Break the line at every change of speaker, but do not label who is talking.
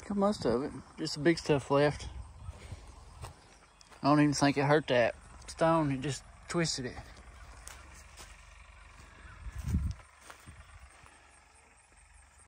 Got most of it. Just the big stuff left. I don't even think it hurt that stone. It just twisted it.